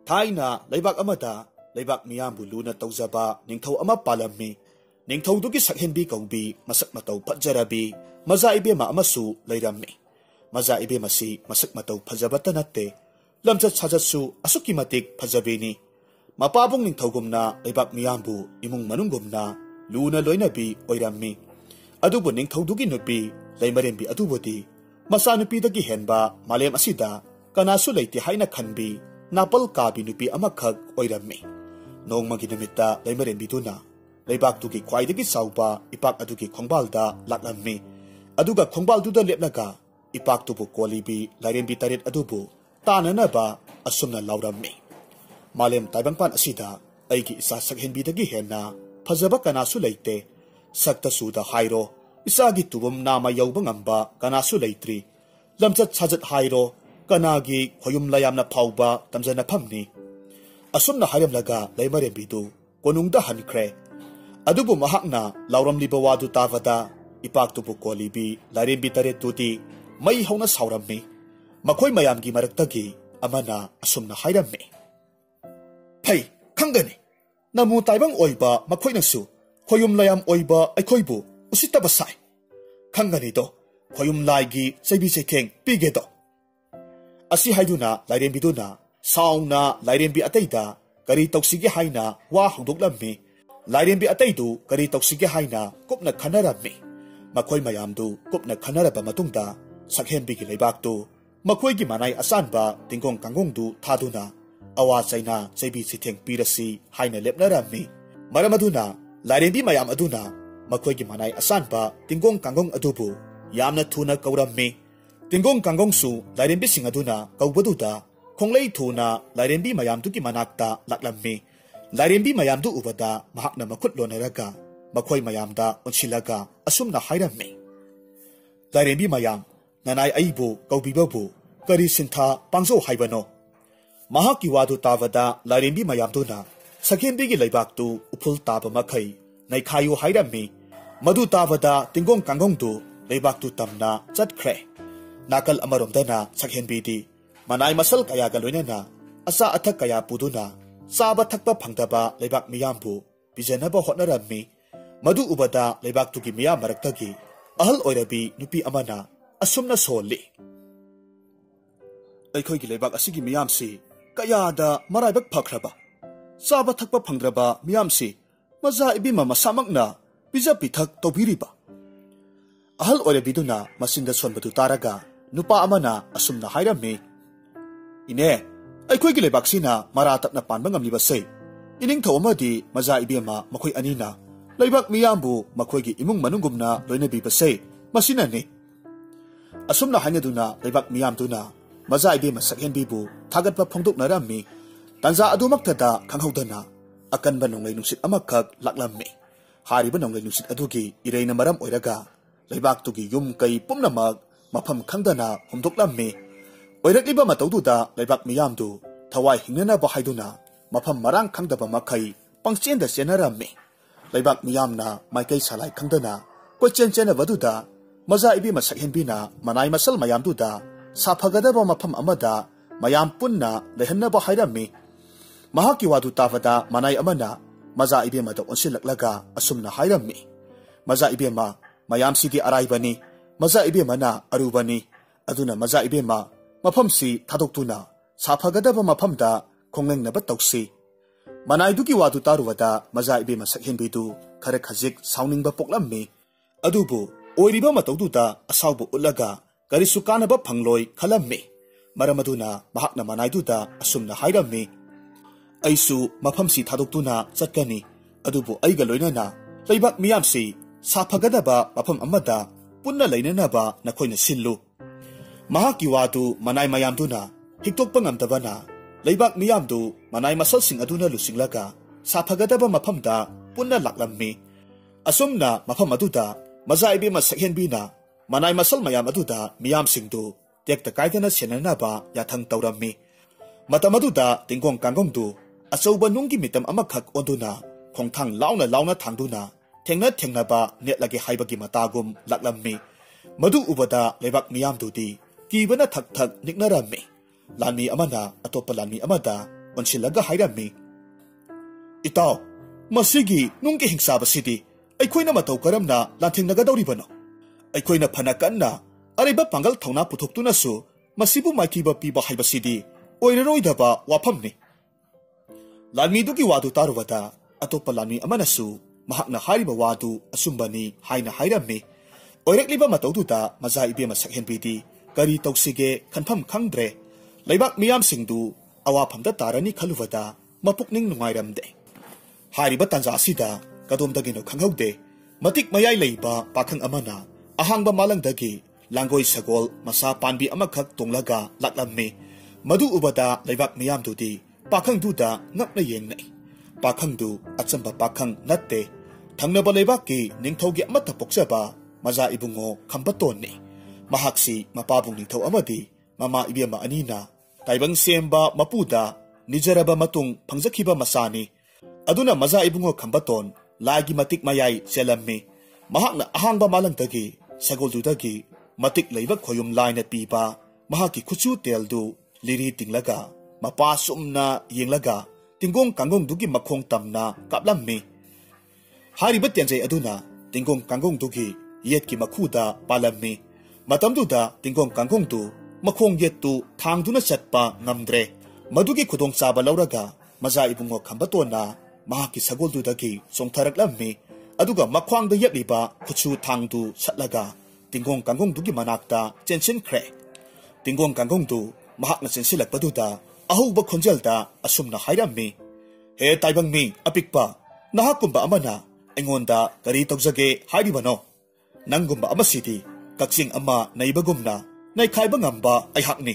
थाइना लेबाक अमदा लेबाक मियामबु लूना तौजबा निंगथौ अमा पालम्मी निंगथौदुगी सकहेनबी कौबी मसक मतौ फजरबी मजा इबेमा अमसु लैरम्मी मजा इबेमसी मसक मतौ फजबता नत्ते लमचत साजतसु असुकी मतिक फजबेनी मपाबुंग निंगथौगुमना लेबाक मियामबु इमुंग मनुंगुमना लूना लोइनबी ओइरम्मी अदुबु निंगथौदुगी नुपी लैमरेंबी अदुबुदी मसा नुपीदगी हेनबा मालेम असिदा कनासु लैते हाइना खनबी नापल काबी नुपी अमखक ओइरम्मी नोंगमगी नुमित्ता लैमरेंबीदुना लेबाक्तुगी ख्वाइदगी साउबा इपाक अदुगी खोंबालदा लाक्लम्मी अदुगा खोंबालदुदा लेपलगा इपाक्तुबु कोलीबी लाइरेंबी तरेत अदुबु ताननबा असुमना लाउरम्मी मालेम ताइबंगपान असिदा अइगी इसा सकहेनबीदगी हेन्ना फजबा कनासु लैते सक्तसुदा हाइरो इसागी तुबुम नामा यौबा ngamba कनासु लैत्रि लमचत साजत हाइरो कनागी खोयुम लायामना फाउबा तमजना फमनी असुमना हायमलगा लैमरेंबीदु कोनुंगदा हनख्रे अदुबु महाकना लाउरमलिबा वादु तावदा इपाक्तुबु कोलीबी लाइरेंबी तरेतुदी मई हौना साउरम्मी मखोय मयामगी मरक्तगी अमना असुमना हायरम्मी फै खंगनी नमु ताइबंग ओइबा मखोयनसु खोयुम लायाम ओइबा अखोयबु उसितबा साइ खंगनी दो खोयुम लाइगी चैबी चैखेंग पीगे दो असि हाइदुना लाइरेंबीदुना साउना लाइरेंबी अतैदा करी तौसिगे हाइना वा हौदोक्लम्मी लाइरेंबी अतैदु करी तौसिगे हाइना कुपना खनरम्मी मखोय मयामदु कुपना खनरबा मतुंगदा सकहेनबीगी लेबाक्तु मखोयगी मनाई असानबा तिंगोंग कांगोंगदु थादुना अवा चैना चैबी चिथेंग पीरसी हाइना लेपनरम्मी मरमदुना लाइरेंबी मयाम अदुना मखोयगी मनाई असानबा तिंगोंग कांगोंग अदुबु यामना थुना कौरम्मी तिंगोंग कांगोंगसु लाइरेंबी सिंग अदुना कौबदुदा खोंगलै थुना लाइरेंबी मयामदुगी मनाक्ता लाक्लम्मी लाइरेंबी मयामदु उबदा महाकना मखुत लोनरगा मखोय मयामदा उनसिलगा असुमना हायरम्मी लाइरेंबी मयाम ननाई अइबु कौबीबबु करी सिंथा पांजो हाइबनो महाकी वादु तावदा लाइरेंबी मयामदुना सकहेनबीगी लेबाक्तु उफुल ताबा मखै नैखायु हायरम्मी मधु तावदा तिंगोंग कांगोंगदु लेबाक्तु तमना चटख्रे नाकल अमरोमदना सकहेनबीदी मनाई मसल कयागा लोइनना असा अथक कया पुदुना चाबा थकपा फंगदबा लेबाक मियामबु पिजनबा होटनरम्मी मधु उबदा लेबाक्तुगी मियाम मरक्तगी अहल ओइरबी नुपी अमना असुमना सोली अखोयगी लेबाक असिगी मियामसी कयादा मराइबक फखरबा चाबा थकपा फंगद्रबा मियामसी मजा इबीमा मसामकना पिजा पिथक तौबिरिबा अहल ओइरबीदुना मसिंदा सोनबदु तारगा नुपा अमना असुमना हायरम्मी इने अखोयगी लेबाक्सिना मरा तपना पानबा ngamlibasei इनिंगथौ अमदी मजा इबेमा मखोय अनिना लेबाक मियामबु मखोयगी इमुंग मनुंगुमना लोइनबीबasei मसिनानि असुमना हायनदुना लेबाक मियामदुना मजा इबेमा सकहेनबीबु थागतपा फोंदोकनरम्मी तंजा अदुमक्तदा खंगहौदना अकनबा नोंगलै नुसित अमखक लाक्लम्मी हारिबा नोंगलै नुसित अदुगी इरेना मरम ओइरगा लेबाक्तुगी युम कै पुमनमक मफम खंगदना हुमदोक्लम्मी ओइरक्लिबा मतौदुदा लेबाक मियामदु थवाई हिंगनबा हाइदुना मफम मरांग खंगदबा मखै पंगचेंदा चेनरम्मी लेबाक मियामना माइकै सालाय खंगदना कोइचेन चेनबदुदा मजा इबीमा सकहेनबीना मनाई मसल मयामदुदा साफगदबा मफम अमदा मयाम पुन्ना लेहन्नबा हायरम्मी महाकी वादु तावदा मनाई अमना मजा इबेमादा ओनसिलक्लगा असुमना हायरम्मी मजा इबेमा मयामसिगी अराइबनी मजा इबेमाना अरुबनी अदुना मजा इबेमा मफमसी थादोक्तुना साफगदबा मफमदा खोंगलेंगनबा तौसी मनाइदुगी वादु तारुवदा मजा इबेमा सकहेनबीदु खरे खजिक साउनिंगबा पोक्लम्मी अदुबु ओइरिबा मतौदुदा असाउबु उल्लगा करिसु कानबा फंगलोय खलम्मी मरमदुना महाकना मनाइदुदा असुमना हायरम्मी अइसु मफमसी थादोक्तुना चटकनी अदुबु अइगा लोइनना लेबाक मियामसी साफगदबा मफम अमदा पुन्ना लैननबा नखोयना सिल्लु महाकी वादु मनाई मयामदुना हिक्तोक्पा ngamdabana लेबाक मियामदु मनाई मसलसिंग अदुना लुसिंगलगा साफगदबा मफमदा पुन्ना लाक्लम्मी असुमना मफम अदुदा मजा इबेमा सकहेनबीना मनाई मसल मयाम अदुदा मियामसिंगदु टेक्ता कायदना सेननबा याथंग तौरम्मी मतम अदुदा तिंगोंग कांगोंगदु अचौबा नुंगी मितम अमखक ओंदुना खोंथांग लाउना लाउना थांदुना थेंना थेंनबा नेटलगे हाइबगी मतागुम लाक्लम्मी मधु उबदा लेबाक मियामदुदी कीबना थक थक निकनरम्मी लानी अमना अतोप लानी अमदा onsilaga hairami. Itaw, masigi nungki hingsabasidi aikoina matau karamna lanthingnagadawribano. Aikoina phanakanna ariba pangal thawna puthoktunasu masibu maithiba piba haibasidi oiraroidaba wafamni. Lanmidugi wadu tarubada atopa lanmi amanasu mahakna hariba wadu asumbani haina hairami. Oirakliba mataududa maza ibema sakhenbidi kari tawsige khanpham khangdre leibak miyam singdu awafamda tarani khaluvada mapukning nungairamde. Hariba tanja asida kadomdagino khanghaude matik mayai leiba pakhang amana ahangba malangdagi langoi sagol masa panbi amakhak tonglaga laklammi. Madu ubada leibak miyamdudi pakhangduda ngakna yengnai. Pakhangdu achamba pakhang natte thangnaba leibakki ningthaugi amata pokjaba maza ibungo khambatonni. Mahaksi mapabung ningthau amadi mama ibema anina taibang semba mapuda nijaraba matung phangjakhiba masani. Aduna maza ibungo khambaton lagi matik mayai selammi. Mahakna ahangba malangdagi sagoldudagi matik leiba khoyum laina piba mahaki khuchu teldu liri tinglaga mapa sumna yenglaga tingong kangong dugi makhong tamna kaplammi. Hariba tenjai aduna tingong kangong dugi yetki makhuda palammi. Matamduda tingong kangong du makhong yettu thangduna chatpa ngamdre. Madugi khudong chaba lauraga maza ibungo khambatona mahaki sagoldudagi songtharaklammi. Aduga makhwangda yakliba khuchu thangdu satlaga tingong kangong dugi manakta chenchin khre. Tingong kangong du mahakna chensilakpaduda ahuba khonjelda asumna hairammi. He taibang mi apikpa nahakumba amana aingonda kari tawjage hairibano. Nanggumba amasidi kaksing ama naibagumna naikhaiba ngamba aihakni.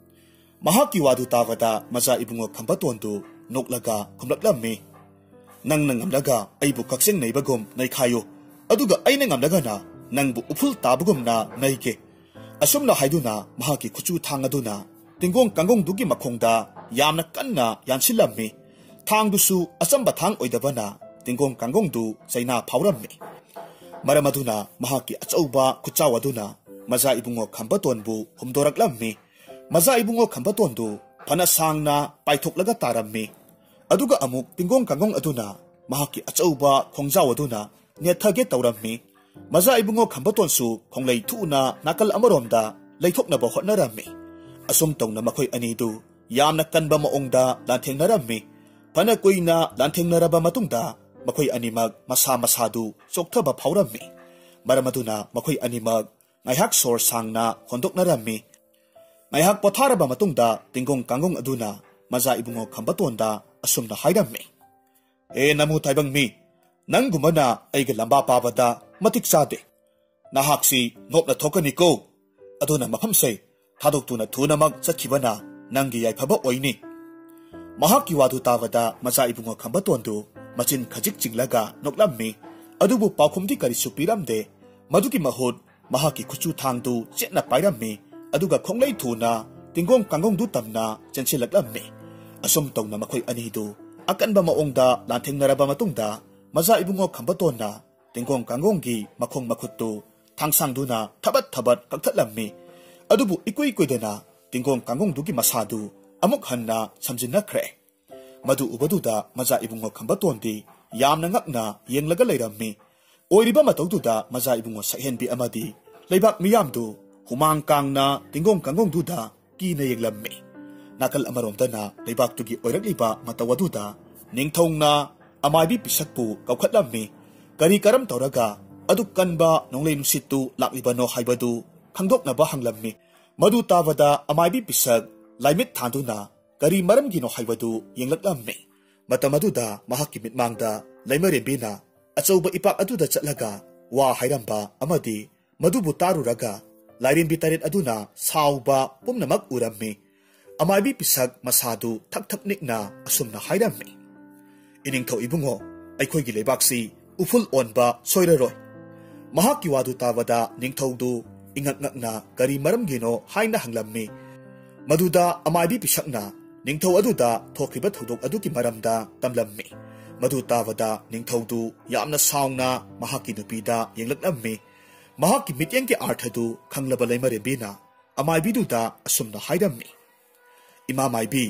Mahaki wadu tawada maza ibungo khambatondu noklaga khumlaklammi. Nang nangamlaga aibu kaksing naibagum naikhayo aduga aina ngamlaga na nangbu uful tabagum na naike. Asumna haiduna mahaki khuchu thangaduna tingong kangong dugi makhongda yamna kanna yansilammi. Thangdusu asamba thang oidabana tingong kangong du chaina phaurammi. Maramaduna mahaki achauba khuchawaduna maza ibungo khambatonbu humdoraklammi. Maza ibungo khambatondu phana sangna paithoklaga tarammi. Aduga amuk tingong kangong aduna mahaki achauba khongjawaduna nethage tawrammi. Maza ibungo khambatonsu khonglei thuna nakal amaromda leithoknaba hotnarammi. Asum tawna makhoi anidu yamna kanba maongda lanthengnarami. Phana koina lanthengnaraba matungda makhoi animak masa masadu chokthaba phaurammi. Maramaduna makhoi animak ngaihak sor sangna hondoknarami. Ngaihak potharaba matungda tingong kangong aduna maza ibungo khambatonda asumna hairammi. E namu taibang mi nanggumana aiga lamba pabada matik sade. Nahaksi ngopna thokani ko. Aduna mafamsay thadoktuna thunamak chakhibana nangi yaifaba oini. Mahaki wadu tawada maza ibungo khambatondu machin khajik chinglaga noklammi. Adubu paukhumdi karisu piramde. Maduki mahut mahaki khuchu thangdu chetna pairammi. Aduga khonglei thuna tingong kangong du tamna chensilaklammi. Asum tawna makhoi anidu akanba maongda lanthengnaraba matungda maza ibungo khambatonna tingong kangonggi makhong makhuttu thangsangduna thabat thabat kakthlammi. Adubu ikui kuidana tingong kangong dugi masadu amuk hanna samjinnakhre. Madu ubaduda maza ibungo khambatondi yamna ngakna yenglaga leirammi. Oiriba mataududa maza ibungo sakhenbi amadi leibak miyamdu humang kangna tingong kangong duda kina yenglammi. Nakal amaromdana leibak tugi oirakliba matawaduda ningthongna amaibi pisakpu kaukhatlammi. Kari karam tawraga aduk kanba nonglei nusittu laklibano haibadu khangdoknaba hanglammi. Madu tawada amaibi pisak laimit thanduna kari maramgino haibadu yenglaklammi. Matamaduda mahaki mitmangda laimarembina achauba ipak aduda chatlaga wa hairamba amadi madubu taruraga lairembi taret aduna sauba pumnamak urammi. Amaibi pisak masadu thak thak nikna asumna hairammi. Iningthau ibungo aikhoigi leibaksi uful onba soiraroi. Mahaki wadu tawada ningthaudu ingak ngakna kari maramgino haina hanglammi. Maduda amaibi pisakna ningthau aduda thokriba thudok aduki maramda tamlammi. Madu tawada ningthaudu yamna saungna mahaki nupida yenglaklammi. Mahaki mityengki arthadu khanglaba laimarembina amaibiduda asumna hairammi. Ima maibi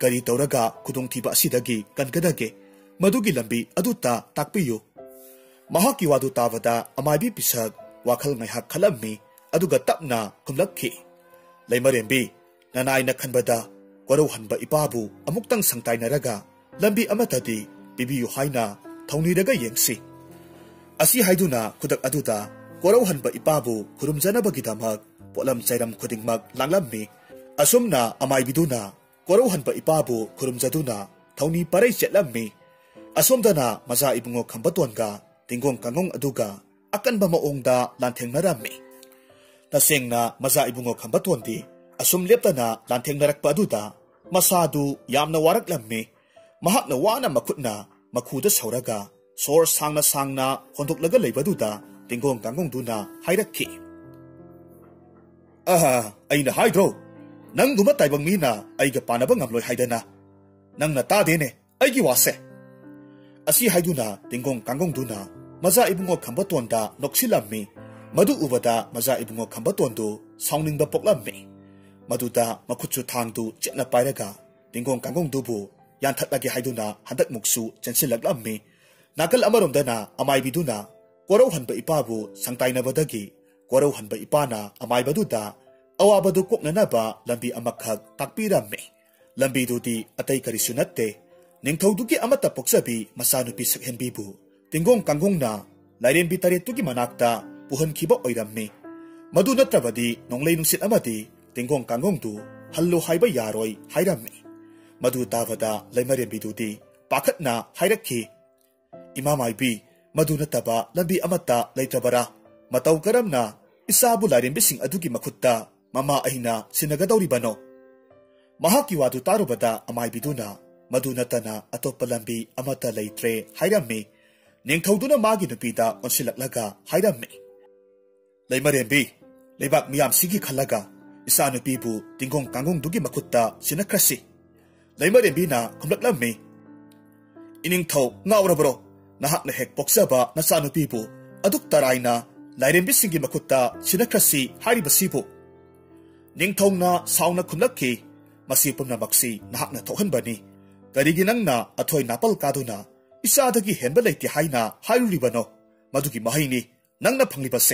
ꯀꯔꯤ ꯇꯧꯔꯒ ꯈꯨꯗꯣꯡꯊꯤꯕ ꯑꯁꯤꯗꯒꯤ ꯀꯟꯒꯗꯒꯦ ꯃꯗꯨꯒꯤ ꯂꯝꯕꯤ ꯑꯗꯨꯇ ꯇꯥꯛꯄꯤꯌꯨ꯫ ꯃꯍꯥꯛꯀꯤ ꯋꯥꯗꯨ ꯇꯥꯕꯗ ꯑꯃꯥꯏꯕꯤ ꯄꯤꯁꯛ ꯋꯥꯈꯜ ꯉꯥꯏꯍꯥꯛ ꯈꯜꯂꯝꯃꯤ ꯑꯗꯨꯒ ꯇꯞꯅ ꯈꯨꯝꯂꯛꯈꯤ꯫ ꯂꯩꯃꯔꯦꯝꯕꯤ, ꯅꯅꯥꯏꯅ ꯈꯟꯕꯗ ꯀꯣꯔꯧꯍꯟꯕ ꯏꯄꯥꯕꯨ ꯑꯃꯨꯛꯇꯪ ꯁꯪꯇꯥꯏꯅꯔꯒ ꯂꯝꯕꯤ ꯑꯃꯇꯗꯤ ꯄꯤꯕꯤꯌꯨ ꯍꯥꯏꯅ ꯊꯧꯅꯤꯔꯒ ꯌꯦꯡꯁꯤ꯫ ꯑꯁꯤ ꯍꯥꯏꯗꯨꯅ ꯈꯨꯗꯛ ꯑꯗꯨꯗ ꯀꯣꯔꯧꯍꯟꯕ ꯏꯄꯥꯕꯨ ꯈꯨꯔꯨꯝꯖꯅꯕꯒꯤꯗꯃꯛ ꯄꯣꯠꯂꯝ ꯆꯩꯔꯝ ꯈꯨꯗꯤꯡꯃꯛ ꯂꯥꯡꯂꯝꯃꯤ꯫ ꯑꯁꯨꯝꯅ ꯑꯃꯥꯏꯕꯤꯗꯨꯅ ꯀꯣꯔꯧꯍꯟꯕ ꯏꯄꯥꯕꯨ ꯈꯨꯔꯨꯝꯖꯗꯨꯅ ꯊꯧꯅꯤ ꯄꯔꯩ ꯆꯦꯠꯂꯝꯃꯤ꯫ ꯑꯁꯣꯝꯗꯅ ꯃꯆꯥ ꯏꯕꯨꯡꯉꯣ ꯈꯝꯕꯇꯣꯟꯒ ꯇꯦꯡꯒꯣꯡ ꯀꯥꯡꯒꯣꯡ ꯑꯗꯨꯒ ꯑꯀꯟꯕ ꯃꯑꯣꯡꯗ ꯂꯥꯟꯊꯦꯡꯅꯔꯝꯃꯤ꯫ ꯇꯁꯦꯡꯅ ꯃꯆꯥ ꯏꯕꯨꯡꯉꯣ ꯈꯝꯕꯇꯣꯟꯗꯤ ꯑꯁꯨꯝ ꯂꯦꯞꯇꯅ ꯂꯥꯟꯊꯦꯡꯅꯔꯛꯄ ꯑꯗꯨꯗ ꯃꯁꯥꯗꯨ ꯌꯥꯝꯅ ꯋꯥꯔꯛꯂꯝꯃꯤ꯫ ꯃꯍꯥꯛꯅ ꯋꯥꯅ ꯃꯈꯨꯠꯅ ꯃꯈꯨꯗ ꯁꯧꯔꯒ ꯁꯣꯔ ꯁꯥꯡꯅ ꯁꯥꯡꯅ ꯍꯣꯟꯗꯣꯛꯂꯒ ꯂꯩꯕꯗꯨꯗ ꯇꯦꯡꯒꯣꯡ ꯀꯥꯡꯒꯣꯡꯗꯨꯅ ꯍꯥꯏꯔꯛꯈꯤ꯫ ꯑꯩꯅ ꯍꯥꯏꯗ꯭ꯔꯣ, ꯅꯪꯒꯨꯝꯕ ꯇꯥꯏꯕꯪ ꯃꯤꯅ ꯑꯩꯒ ꯄꯥꯅꯕ ꯉꯝꯂꯣꯏ ꯍꯥꯏꯗꯅ꯫ ꯅꯪꯅ ꯇꯥꯗꯦꯅꯦ ꯑꯩꯒꯤ ꯋꯥꯁꯦ꯫ ꯑꯁꯤ ꯍꯥꯏꯗꯨꯅ ꯇꯦꯡꯒꯣꯡ ꯀꯥꯡꯒꯣꯡꯗꯨꯅ ꯃꯆꯥ ꯏꯕꯨꯡꯉꯣ ꯈꯝꯕꯇꯣꯟꯗ ꯅꯣꯛꯁꯤꯜꯂꯝꯃꯤ꯫ ꯃꯗꯨ ꯎꯕꯗ ꯃꯆꯥ ꯏꯕꯨꯡꯉꯣ ꯈꯝꯕꯇꯣꯟꯗꯨ ꯁꯥꯎꯅꯤꯡꯕ ꯄꯣꯛꯂꯝꯃꯤ꯫ ꯃꯗꯨꯗ ꯃꯈꯨꯠꯁꯨ ꯊꯥꯡꯗꯨ ꯆꯦꯠꯅ ꯄꯥꯏꯔꯒ ꯇꯦꯡꯒꯣꯡ ꯀꯥꯡꯒꯣꯡꯗꯨꯕꯨ ꯌꯥꯟꯊꯠꯂꯒꯦ ꯍꯥꯏꯗꯨꯅ ꯍꯟꯗꯛꯃꯨꯛꯁꯨ ꯆꯦꯟꯁꯤꯜꯂꯛꯂꯝꯃꯤ꯫ ꯅꯥꯀꯜ ꯑꯃꯔꯣꯝꯗꯅ ꯑꯃꯥꯏꯕꯤꯗꯨꯅ ꯀꯣꯔꯧꯍꯟꯕ ꯏꯄꯥꯕꯨ ꯁꯪꯇꯥꯏꯅꯕꯗꯒꯤ ꯀꯣꯔꯧꯍꯟꯕ ꯏꯄꯥꯅ ꯑꯃꯥꯏꯕꯗꯨꯗ ꯑꯋꯥꯕꯗꯨ ꯀꯣꯛꯅꯅꯕ ꯂꯝꯕꯤ ꯑꯃꯈꯛ ꯇꯥꯛꯄꯤꯔꯝꯃꯤ꯫ ꯂꯝꯕꯤꯗꯨꯗꯤ ꯑꯇꯩ ꯀꯔꯤꯁꯨ ꯅꯠꯇꯦ, ꯅꯤꯡꯊꯧꯗꯨꯒꯤ ꯑꯃꯠꯇ ꯄꯣꯛꯆꯕꯤ ꯃꯆꯥꯅꯨꯄꯤ ꯁꯛꯍꯦꯟꯕꯤꯕꯨ ꯇꯦꯡꯒꯣꯡ ꯀꯥꯡꯒꯣꯡꯅ ꯂꯥꯏꯔꯦꯝꯕꯤ ꯇꯔꯦꯠꯇꯨꯒꯤ ꯃꯅꯥꯛꯇ ꯄꯨꯍꯟꯈꯤꯕ ꯑꯣꯏꯔꯝꯃꯤ꯫ ꯃꯗꯨ ꯅꯠꯇ꯭ꯔꯕꯗꯤ ꯅꯣꯡꯂꯩ ꯅꯨꯡꯁꯤꯠ ꯑꯃꯗꯤ ꯇꯦꯡꯒꯣꯡ ꯀꯥꯡꯒꯣꯡꯗꯨ ꯍꯜꯂꯨ ꯍꯥꯏꯕ ꯌꯥꯔꯣꯏ ꯍꯥꯏꯔꯝꯃꯤ꯫ ꯃꯗꯨ ꯇꯥꯕꯗ ꯂꯩꯃꯔꯦꯝꯕꯤꯗꯨꯗꯤ ꯄꯥꯈꯠꯅ ꯍꯥꯏꯔꯛꯈꯤ꯫ ꯏꯃꯥ ꯃꯥꯏꯕꯤ, ꯃꯗꯨ ꯅꯠꯇꯕ ꯂꯝꯕꯤ ꯑꯃꯠꯇ ꯂꯩꯇ꯭ꯔꯕꯔꯥ? ꯃꯇꯧ ꯀꯔꯝꯅ ꯏꯆꯥꯕꯨ ꯂꯥꯏꯔꯦꯝꯕꯤꯁꯤꯡ ꯑꯗꯨꯒꯤ ꯃꯈꯨꯠꯇ ꯃꯃꯥ ꯑꯩꯅ ꯁꯤꯟꯅꯒꯗꯧꯔꯤꯕꯅꯣ? ꯃꯍꯥꯛꯀꯤ ꯋꯥꯗꯨ ꯇꯥꯔꯨꯕꯗ ꯑꯃꯥꯏꯕꯤꯗꯨꯅ ꯃꯗꯨ ꯅꯠꯇꯅ ꯑꯇꯣꯞꯄ ꯂꯝꯕꯤ ꯑꯃꯠꯇ ꯂꯩꯇ꯭ꯔꯦ ꯍꯥꯏꯔꯝꯃꯤ꯫ ꯅꯤꯡꯊꯧꯗꯨꯅ ꯃꯥꯒꯤ ꯅꯨꯄꯤꯗ ꯑꯣꯟꯁꯤꯜꯂꯛꯂꯒ ꯍꯥꯏꯔꯝꯃꯤ꯫ ꯂꯩꯃꯔꯦꯝꯕꯤ, ꯂꯩꯕꯥꯛ ꯃꯤꯌꯥꯝꯁꯤꯒꯤ ꯈꯜꯂꯒ ꯏꯆꯥꯅꯨꯄꯤꯕꯨ ꯇꯦꯡꯒꯣꯡ ꯀꯥꯡꯒꯣꯡꯗꯨꯒꯤ ꯃꯈꯨꯠꯇ ꯁꯤꯟꯅꯈ꯭ꯔꯁꯤ꯫ ꯂꯩꯃꯔꯦꯝꯕꯤꯅ ꯈꯨꯝꯂꯛꯂꯝꯃꯤ꯫ ꯏꯅꯤꯡꯊꯧ ꯉꯥꯎꯔꯕ꯭ꯔꯣ? ꯅꯍꯥꯛꯅ ꯍꯦꯛ ꯄꯣꯛꯆꯕ ꯅꯆꯥꯅꯨꯄꯤꯕꯨ ꯑꯗꯨꯛ ꯇꯔꯥꯏꯅ ꯂꯥꯏꯔꯦꯝꯕꯤꯁꯤꯡꯒꯤ ꯃꯈꯨꯠꯇ ꯁꯤꯟꯅꯈ꯭ꯔꯁꯤ ꯍꯥꯏꯔꯤꯕꯁꯤꯕꯨ? ꯅꯤꯡꯊꯧꯅ ꯁꯥꯎꯅ ꯈꯨꯝꯂꯛꯈꯤ꯫ ꯃꯁꯤ ꯄꯨꯝꯅꯃꯛꯁꯤ ꯅꯍꯥꯛꯅ ꯊꯣꯛꯍꯟꯕꯅꯤ꯫ ꯀꯔꯤꯒꯤ ꯅꯪꯅ ꯑꯊꯣꯏ ꯅꯥꯄꯜ ꯀꯥꯗꯨꯅ ꯏꯆꯥꯗꯒꯤ ꯍꯦꯟꯕ ꯂꯩꯇꯦ ꯍꯥꯏꯅ ꯍꯥꯏꯔꯨꯔꯤꯕꯅꯣ? ꯃꯗꯨꯒꯤ ꯃꯍꯩꯅꯤ ꯅꯪꯅ ꯐꯪꯂꯤꯕꯁꯦ꯫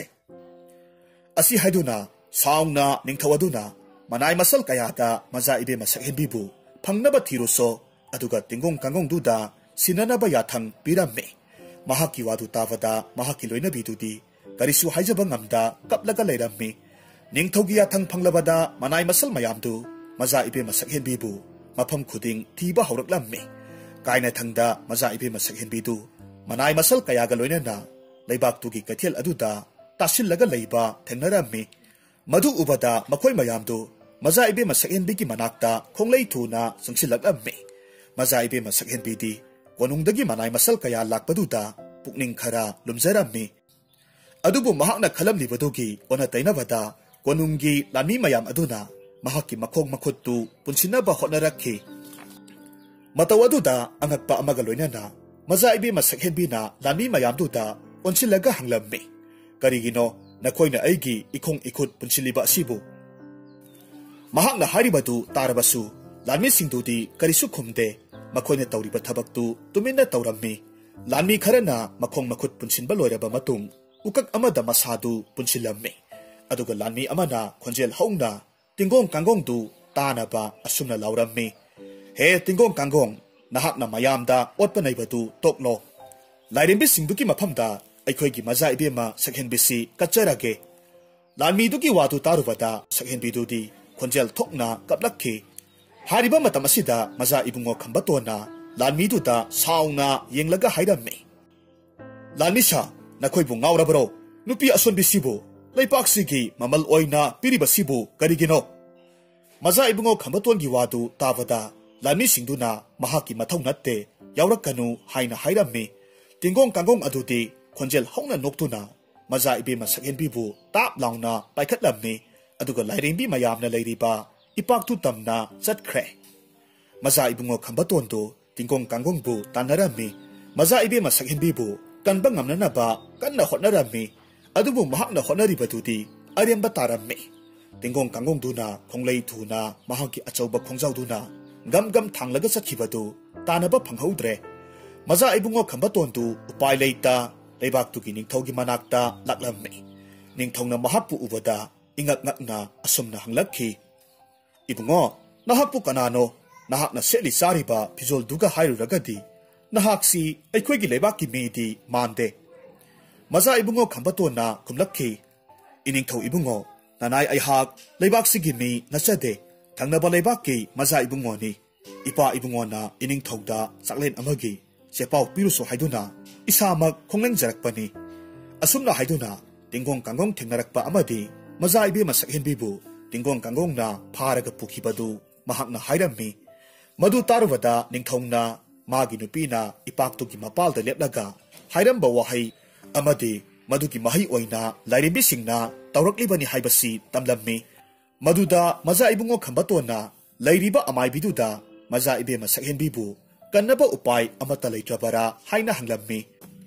ꯑꯁꯤ ꯍꯥꯏꯗꯨꯅ ꯁꯥꯎꯅ ꯅꯤꯡꯊꯧ ꯑꯗꯨꯅ ꯃꯅꯥꯏ ꯃꯁꯜ ꯀꯌꯥꯗ ꯃꯆꯥ ꯏꯕꯦꯝꯃ ꯁꯛꯍꯦꯟꯕꯤꯕꯨ ꯐꯪꯅꯕ ꯊꯤꯔꯨꯁꯣ, ꯑꯗꯨꯒ ꯇꯦꯡꯒꯣꯡ ꯀꯥꯡꯒꯣꯡꯗꯨꯗ ꯁꯤꯟꯅꯅꯕ ꯌꯥꯊꯪ ꯄꯤꯔꯝꯃꯤ꯫ ꯃꯍꯥꯛꯀꯤ ꯋꯥꯗꯨ ꯇꯥꯕꯗ ꯃꯍꯥꯛꯀꯤ ꯂꯣꯏꯅꯕꯤꯗꯨꯗꯤ ꯀꯔꯤꯁꯨ ꯍꯥꯏꯖꯕ ꯉꯝꯗ ꯀꯞꯂꯒ ꯂꯩꯔꯝꯃꯤ꯫ ꯅꯤꯡꯊꯧꯒꯤ ꯌꯥꯊꯪ ꯐꯪꯂꯕꯗ ꯃꯅꯥꯏ ꯃꯁꯜ ꯃꯌꯥꯝꯗꯨ ꯃꯆꯥ ꯏꯕꯦꯝꯃ ꯁꯛꯍꯦꯟꯕꯤꯕꯨ ꯃꯐꯝ ꯈꯨꯗꯤꯡ ꯊꯤꯕ ꯍꯧꯔꯛꯂꯝꯃꯤ꯫ ꯀꯥꯏꯅꯊꯪꯗ ꯃꯆꯥ ꯏꯕꯦꯝꯃ ꯁꯛꯍꯦꯟꯕꯤꯗꯨ ꯃꯅꯥꯏ ꯃꯁꯜ ꯀꯌꯥꯒ ꯂꯣꯏꯅꯅ ꯂꯩꯕꯥꯛꯇꯨꯒꯤ ꯀꯩꯊꯦꯜ ꯑꯗꯨꯗ ꯇꯥꯁꯤꯜꯂꯒ ꯂꯩꯕ ꯊꯦꯡꯅꯔꯝꯃꯤ꯫ ꯃꯗꯨ ꯎꯕꯗ ꯃꯈꯣꯏ ꯃꯌꯥꯝꯗꯨ ꯃꯆꯥ ꯏꯕꯦꯝꯃ ꯁꯛꯍꯦꯟꯕꯤꯒꯤ ꯃꯅꯥꯛꯇ ꯈꯣꯡꯂꯩ ꯊꯨꯅ ꯆꯪꯁꯤꯜꯂꯛꯂꯝꯃꯤ꯫ ꯃꯆꯥ ꯏꯕꯦꯝꯃ ꯁꯛꯍꯦꯟꯕꯤꯗꯤ ꯀꯣꯅꯨꯡꯗꯒꯤ ꯃꯅꯥꯏ ꯃꯁꯜ ꯀꯌꯥ ꯂꯥꯛꯄꯗꯨꯗ ꯄꯨꯛꯅꯤꯡ ꯈꯔ ꯂꯨꯝꯖꯔꯝꯃꯤ꯫ ꯑꯗꯨꯕꯨ ꯃꯍꯥꯛꯅ ꯈꯜꯂꯝꯂꯤꯕꯗꯨꯒꯤ ꯑꯣꯟꯅ ꯇꯩꯅꯕꯗ ꯀꯣꯅꯨꯡꯒꯤ ꯂꯥꯟꯃꯤ ꯃꯌꯥꯝ ꯑꯗꯨꯅ ꯃꯍꯥꯛꯀꯤ ꯃꯈꯣꯡ ꯃꯈꯨꯠꯇꯨ ꯄꯨꯟꯁꯤꯟꯅꯕ ꯍꯣꯠꯅꯔꯛꯈꯤ꯫ ꯃꯇꯧ ꯑꯗꯨꯗ ꯑꯉꯛꯄ ꯑꯃꯒ ꯂꯣꯏꯅꯅ ꯃꯆꯥ ꯏꯕꯦꯝꯃ ꯁꯛꯍꯦꯟꯕꯤꯅ ꯂꯥꯟꯃꯤ ꯃꯌꯥꯝꯗꯨꯗ ꯑꯣꯟꯁꯤꯜꯂꯒ ꯍꯪꯂꯝꯃꯤ꯫ ꯀꯔꯤꯒꯤꯅꯣ ꯅꯈꯣꯏꯅ ꯑꯩꯒꯤ ꯏꯈꯣꯡ ꯏꯈꯨꯠ ꯄꯨꯟꯁꯤꯜꯂꯤꯕ ꯑꯁꯤꯕꯨ? ꯃꯍꯥꯛꯅ ꯍꯥꯏꯔꯤꯕꯗꯨ ꯇꯥꯔꯕꯁꯨ ꯂꯥꯟꯃꯤꯁꯤꯡꯗꯨꯗꯤ ꯀꯔꯤꯁꯨ ꯈꯨꯝꯗꯦ꯫ ꯃꯈꯣꯏꯅ ꯇꯧꯔꯤꯕ ꯊꯕꯛꯇꯨ ꯇꯨꯃꯤꯟꯅ ꯇꯧꯔꯝꯃꯤ꯫ ꯂꯥꯟꯃꯤ ꯈꯔꯅ ꯃꯈꯣꯡ ꯃꯈꯨꯠ ꯄꯨꯟꯁꯤꯟꯕ ꯂꯣꯏꯔꯕ ꯃꯇꯨꯡ ꯎꯀꯛ ꯑꯃꯗ ꯃꯁꯥꯗꯨ ꯄꯨꯟꯁꯤꯜꯂꯝꯃꯤ꯫ ꯑꯗꯨꯒ ꯂꯥꯟꯃꯤ ꯑꯃꯅ ꯈꯣꯟꯖꯦꯜ ꯍꯧꯅ ꯇꯦꯡꯒꯣꯡ ꯀꯥꯡꯒꯣꯡꯗꯨ ꯇꯥꯅꯕ ꯑꯁꯨꯝꯅ ꯂꯥꯎꯔꯝꯃꯤ꯫ ꯍꯦ ꯇꯦꯡꯒꯣꯡ ꯀꯥꯡꯒꯣꯡ, ꯅꯍꯥꯛꯅ ꯃꯌꯥꯝꯗ ꯑꯣꯠꯄ ꯅꯩꯕꯗꯨ ꯇꯣꯛꯂꯣ꯫ ꯂꯥꯏꯔꯦꯝꯕꯤꯁꯤꯡꯗꯨꯒꯤ ꯃꯐꯝꯗ ꯑꯩꯈꯣꯏꯒꯤ ꯃꯆꯥ ꯏꯕꯦꯝꯃ ꯁꯛꯍꯦꯟꯕꯤꯁꯤ ꯀꯠꯆꯔꯒꯦ꯫ ꯂꯥꯟꯃꯤꯗꯨꯒꯤ ꯋꯥꯗꯨ ꯇꯥꯔꯨꯕꯗ ꯁꯛꯍꯦꯟꯕꯤꯗꯨꯗꯤ ꯈꯣꯟꯖꯦꯜ ꯊꯣꯛꯅ ꯀꯞꯂꯛꯈꯤ꯫ ꯍꯥꯏꯔꯤꯕ ꯃꯇꯝ ꯑꯁꯤꯗ ꯃꯆꯥ ꯏꯕꯨꯡꯉꯣ ꯈꯝꯕꯇꯣꯟꯅ ꯂꯥꯟꯃꯤꯗꯨꯗ ꯁꯥꯎꯅ ꯌꯦꯡꯂꯒ ꯍꯥꯏꯔꯝꯃꯤ꯫ ꯂꯥꯟꯃꯤꯁꯥ, ꯅꯈꯣꯏꯕꯨ ꯉꯥꯎꯔꯕꯔꯣ? ꯅꯨꯄꯤ ꯑꯁꯣꯟꯕꯤꯁꯤꯕꯨ ꯂꯩꯄꯥꯛꯁꯤꯒꯤ ꯃꯃꯜ ꯑꯣꯏꯅ ꯄꯤꯔꯤꯕꯁꯤꯕꯨ ꯀꯔꯤꯒꯤꯅꯣ? ꯃꯆꯥ ꯏꯕꯨꯡꯉꯣ ꯈꯝꯕꯇꯣꯟꯒꯤ ꯋꯥꯗꯨ ꯇꯥꯕꯗ ꯂꯥꯟꯃꯤꯁꯤꯡꯗꯨꯅ ꯃꯍꯥꯛꯀꯤ ꯃꯊꯧ ꯅꯠꯇꯦ, ꯌꯥꯎꯔꯛꯀꯅꯨ ꯍꯥꯏꯅ ꯍꯥꯏꯔꯝꯃꯤ꯫ ꯇꯦꯡꯒꯣꯡ ꯀꯥꯡꯒꯣꯡ ꯑꯗꯨꯗꯤ ꯈꯣꯟꯖꯦꯜ ꯍꯧꯅ ꯅꯣꯛꯇꯨꯅ ꯃꯆꯥ ꯏꯕꯦꯝꯃ ꯁꯛꯍꯦꯟꯕꯤꯕꯨ ꯇꯥꯞ ꯂꯥꯎꯅ ꯄꯥꯏꯈꯠꯂꯝꯃꯤ꯫ ꯑꯗꯨꯒ ꯂꯥꯏꯔꯦꯝꯕꯤ ꯃꯌꯥꯝꯅ ꯂꯩꯔꯤꯕ ꯏꯄꯥꯛꯇꯨ ꯇꯝꯅ ꯆꯠꯈ꯭ꯔꯦ꯫ ꯃꯆꯥ ꯏꯕꯨꯡꯉꯣ ꯈꯝꯕꯇꯣꯟꯗꯨ ꯇꯦꯡꯒꯣꯡ ꯀꯥꯡꯒꯣꯡꯕꯨ ꯇꯥꯟꯅꯔꯝꯃꯤ꯫ ꯃꯆꯥ ꯏꯕꯦꯝꯃ ꯁꯛꯍꯦꯟꯕꯤꯕꯨ ꯀꯟꯕ ꯉꯝꯅꯅꯕ ꯀꯟꯅ ꯍꯣꯠꯅꯔꯝꯃꯤ꯫ ꯑꯗꯨꯕꯨ ꯃꯍꯥꯛꯅ ꯍꯣꯠꯅꯔꯤꯕꯗꯨꯗꯤ ꯑꯔꯦꯝꯕ ꯇꯥꯔꯝꯃꯤ꯫ ꯇꯦꯡꯒꯣꯡ ꯀꯥꯡꯒꯣꯡꯗꯨꯅ ꯈꯣꯡꯂꯩ ꯊꯨꯅ ꯃꯍꯥꯛꯀꯤ ꯑꯆꯧꯕ ꯈꯣꯡꯖꯥꯎꯗꯨꯅ गम गम थांगलगा चखिबदु तानबा फंगहौद्रे मजा इबुंगो खंबतोंदु उपाय लेता लेबाक्तुगी निंगथौगी मनाक्ता लाक्लम्मे निंगथौना महाकपु उबदा इंगक ngakna asumna hanglakhi ibungo nahakpu kanano nahakna seli sariba phizol duga hairuragadi nahaksi aikhoigi lebaki medi mande maza ibungo khambatona kumlakhi iningthau ibungo nanai aihak lebaksigi mi nasade thangnaba lebaki maza ibungo ni ipa ibungo na iningthauda saklen amagi sepau piruso haiduna isamak khongleng jarakpani asumna haiduna tingong kangong thengnarakpa amadi maza ibe masakhenbibu tingong kangong na pharaga pukhibadu mahakna hairammi madu tarwada ningthongna magi nupina ipaktugi mapalda lepnaga hairamba wahai amadi madugi mahi oina lairibi singna tawraklibani haibasi tamlammi maduda maza ibungo khambatona lairiba amaibiduda maza ibe masakhenbibu kannaba upai amata leitrabara haina hanglammi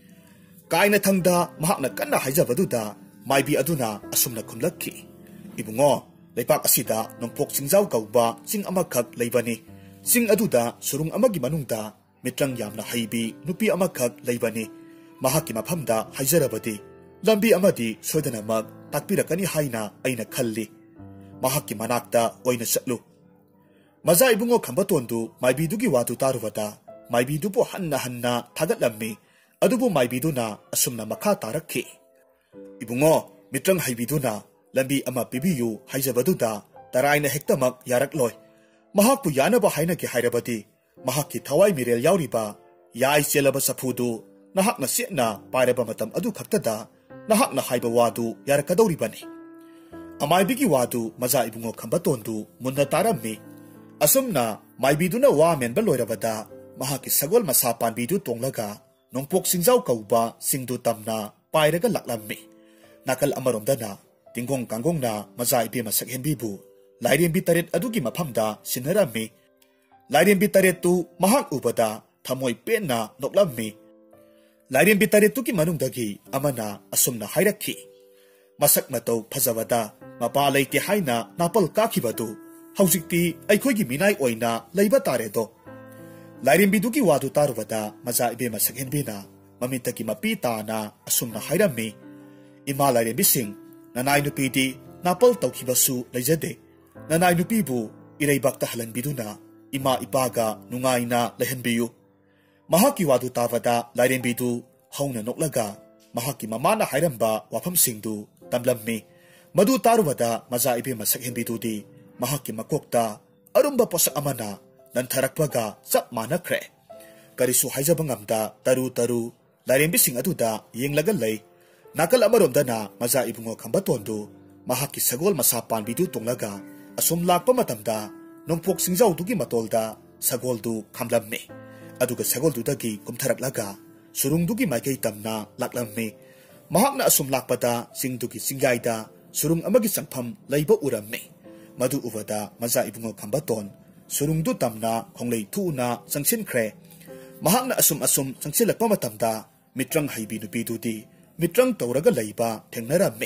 kaina thangda mahakna kanna haijabaduda maibi aduna asumna khumlakhi ibungo leipak asida nongpok singjau kauba sing amakhak leibani sing aduda surung amagi manungda mitrang yamna haibi nupi amakhak leibani mahaki maphamda haijarabadi lambi amadi soidana mak takpirakani haina aina khalli mahaki manakta oina satlu maza ibungo khambatondu maibi dugi watu tarwada maibi dupo hanna thagatlammi adubu maibi duna asumna makha tarakhi ibungo mitrang haibiduna lambi ama pibiyu haijabaduda taraina hektamak yarakloi mahakpu yanaba hainaki hairabadi mahakki thawai mirel yauriba yai chelaba safudu nahakna setna pairaba matam adu khaktada nahakna haiba wadu yarakadoribani amaibigi wadu maza ibungo khambatondu munna tarammi asumna maibiduna wa menba loirabada mahakki sagol masa panbidu tonglaga nongpok singjau kauba singdu tamna pairaga laklammi nakal amaromdana tingong kangong na maza ibe masakhenbibu lairembi taret adugi maphamda sinharammi lairembi taret tu mahak ubada thamoi penna noklammi lairembi taret tu ki manungdagi amana asumna hairakhi masak matau phajawada mapa leite haina napal kakhibadu haujikti aikhoigi minai oina leiba tare do lairembi dugi wadu tarwada maza ibe masakhenbina mamitaki mapi ta na asumna hairammi ima lairembi sing nanai nupidi napal tawkhibasu leijade nanai nupibu ireibakta halanbiduna ima ipaga nungaina lehenbiyu mahaki wadu tawada lairembidu hauna noklaga mahaki mamana hairamba wafam singdu tamlammi madu tarwada maza ibe masakhenbidudi mahaki makokta arumba posak amana nantharakpaga chap manakre karisu haijabangamda taru lairembi sing aduda yenglaga lei nakal amaromdana maza ibungo khambatondu mahaki sagol masa panbidu tonglaga asum lakpa matamda nongpok singjau dugi matolda sagol du khamlamme aduga sagol du dagi kumtharaklaga surung dugi maikei tamna laklamme mahakna asum lakpada singdugi singaida surung amagi sangpham leiba uramme madu ubada maza ibungo khambaton surung du tamna khonglei thuna changsinkhre mahakna asum changsilakpa matamda mitrang haibi nupi dudi mitrang tawraga leiba thengnaramme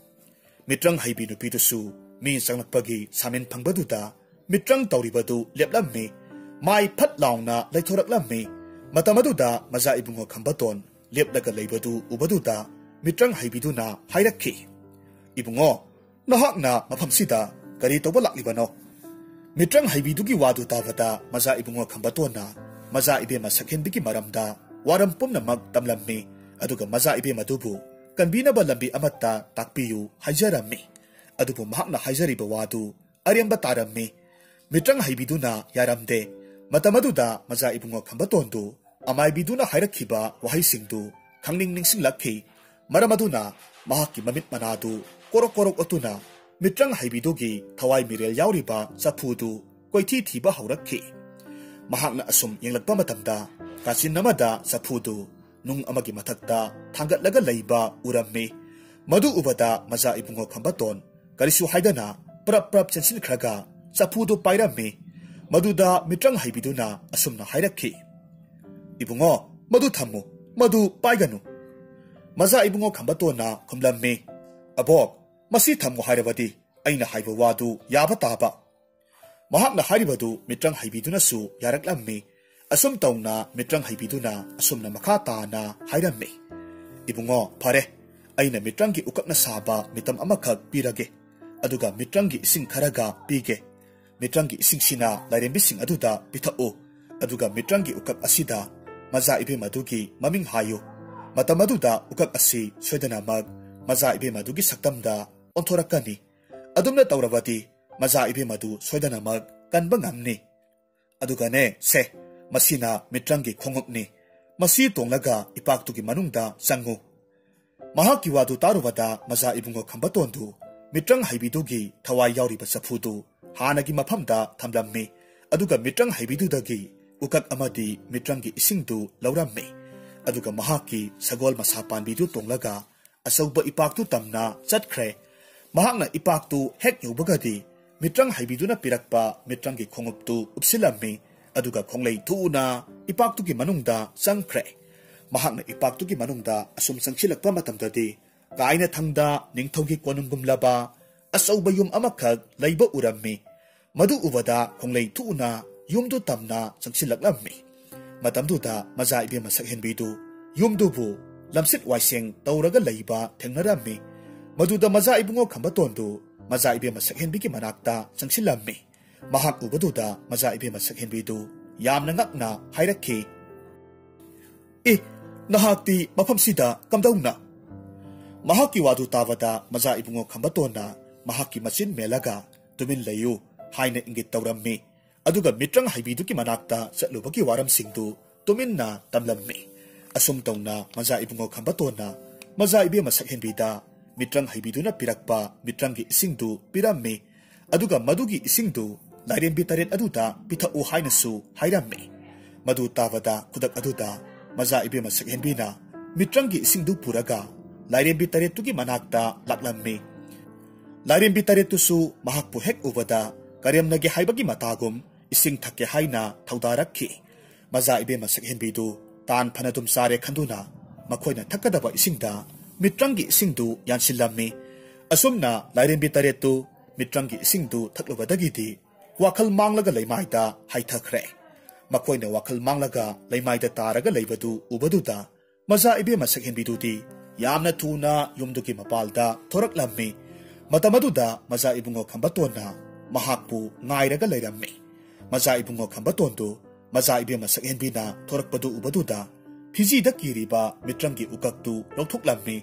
mitrang haibi nupidusu mi sanglakpagi samen phangbaduda mitrang tawribadu leplamme mai phat launa leithoraklamme matamaduda maza ibungo khambaton leplaga leibadu ubaduda mitrang haibiduna hairakhi ibungo nahakna maphamsida kari toba laklibano mitrang haibidugi wadu tawada maza ibungo khambatona maza ibe masakhenbigi maramda waram pumnamak tamlamme aduga maza ibe madubu kanbinaba lambi amatta takpiyu haijarammi adubu mahakna haijariba wadu ariamba tarammi mitrang haibiduna yaramde matamaduda maza ibungo khambatondu amaibiduna hairakhiba wahaisingdu khangning ningsinglakhi maramaduna mahakki mamit manadu korok otuna mitrang haibidugi thawai mirel yauriba safudu koithi thiba haurakhi mahakna asum yenglakpa matamda kasin namada safudu nung amagi mathakta thangatlaga leiba uramme madu ubada maza ibungo khambaton karisu haidana prap chensin khraga safudu pairamme maduda mitrang haibiduna asumna hairakhi ibungo madu thammu madu paiganu maza ibungo khambatona khumlamme abok masi thammu hairabadi aina haiba wadu yaba taba mahakna haribadu mitrang haibiduna su yaraklammi asum tawna mitrang haibiduna asumna makha taana hairammi ibungo phare aina mitrangi ukakna saba mitam amakhak pirage aduga mitrangi ising kharaga pige mitrangi ising sina lairembi sing aduda pithau aduga mitrangi ukak asida maza ibe madugi maming hayo matamaduda ukak asi soidana mag maza ibe madugi saktamda onthorakani adumna tawrawati maza ibe madu soidana mag kanba ngamni aduga ne se masina mitrangi khongokni masi tonglaga ipaktugi manungda sangu mahaki wadu tarubada maza ibungo khambatondu mitrang haibidugi thawai yauriba safudu hanagi maphamda thamlammi aduga mitrang haibidudagi ukak amadi mitrangi isingdu laurammi aduga mahaki sagol masapan bidu tonglaga asauba ipaktu tamna chatkhre mahakna ipaktu hek yubagadi mitrang haibiduna pirakpa mitrangi khonguptu upsilammi aduga khonglei thuna ipaktugi manungda sangkhre mahakna ipaktugi manungda asum sangchilakpa matamdadi kaina thangda ningthogi konungumlaba asauba yum amakhak leiba urammi madu ubada khonglei thuna yumdu tamna sangchilaklammi matamduda maza ibe masak henbidu yumdubu lamsit waiseng tawraga leiba thengnarammi maduda maza ibungo khambatondu maza ibe masak henbigi manakta sangchilammi mahak ubaduda maza ibe masak henbidu yamna ngakna hairakhi e nahakti mafamsida kamdauna mahaki wadu tabada maza ibungo khambatona mahaki machin melaga tumin layu haina ingit tawrammi aduga mitrang haibiduki manakta chatlubagi waram singdu tuminna tamlammi asum tawna maza ibungo khambatona maza ibe masak henbida mitrang haibiduna pirakpa mitrangi isingdu pirammi aduga madugi isingdu lairembi taret aduda pithau hainasu hairammi madu tabada kudak aduda maza ibe masak henbina mitrangi isingdu puraga lairembi taretugi manakta laklammi lairembi taretusu mahakpu hek ubada karemnagi haibagi matagum ising thakke haina thaudarakhi maza ibe masak henbidu tan phanadum sare khanduna makhoina thakadaba isingda mitrangi isingdu yansillammi asumna lairembi taretu mitrangi isingdu thaklubadagidi wakhal manglaga leimaida haithakre makhoina wakhal manglaga leimaida taraga leibadu ubaduda maza ibe masak henbidudi yamna thuna yumduki mapalda thoraklammi matamaduda maza ibungo khambatona mahakpu ngairaga leirammi maza ibungo khambatondu maza ibe masak henbina thorakpadu ubaduda fiji da kiriba mitrangi ukaktu lawthoklammi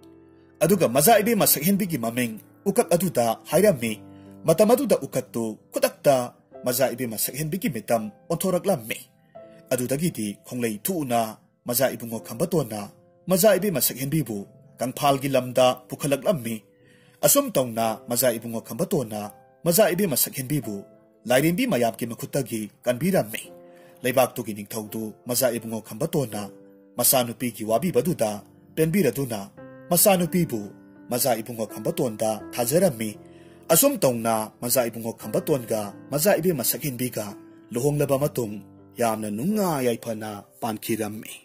aduga maza ibe masak henbigi maming ukak aduda hairammi matamaduda ukaktu kudakta maza ibe masak henbigi mitam onthoraklammi adudagidi khonglei thuna maza ibungo khambatona maza ibe masak henbibu kangphalgi lamda pukhalaklammi asum tawna maza ibungo khambatona maza ibe masak henbibu lairembi mayapki makhutagi kanbirammi leibaktugi ningthaudu maza ibungo khambatona masanupigi wabi baduda penbiraduna masanupibu maza ibungo khambatonda thajarammi asum tawna maza ibungo khambatonga maza ibe masak henbiga luhonglaba matung yamna nunga yaifana pankhirammi